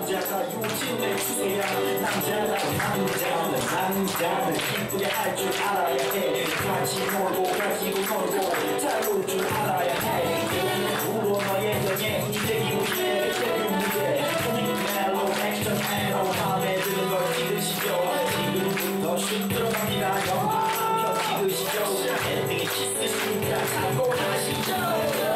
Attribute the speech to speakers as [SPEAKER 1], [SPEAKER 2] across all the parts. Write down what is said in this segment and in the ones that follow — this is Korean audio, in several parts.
[SPEAKER 1] 남자가 요즘의 추세야. 남자는 기쁘게 할 줄 알아야 해. 같이 놀고 가지고 놀고 잘 놀 줄 알아야 해. 울어 너의 연예 이대기 우리의 데뷔 무대. 코믹 멜로 액션 에로 마음에 드는 걸 찍으시죠. 지금부터 슛 들어갑니다. 영화 한편 찍으시죠. 엔딩이 키스시니까 참고하시죠.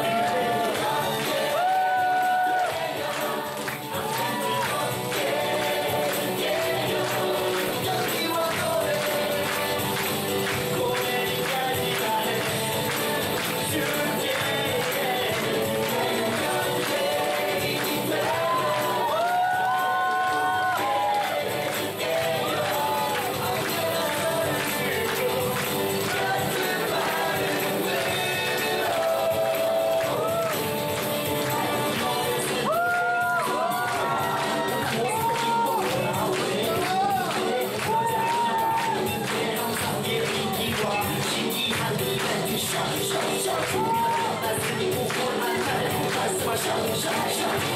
[SPEAKER 1] Show.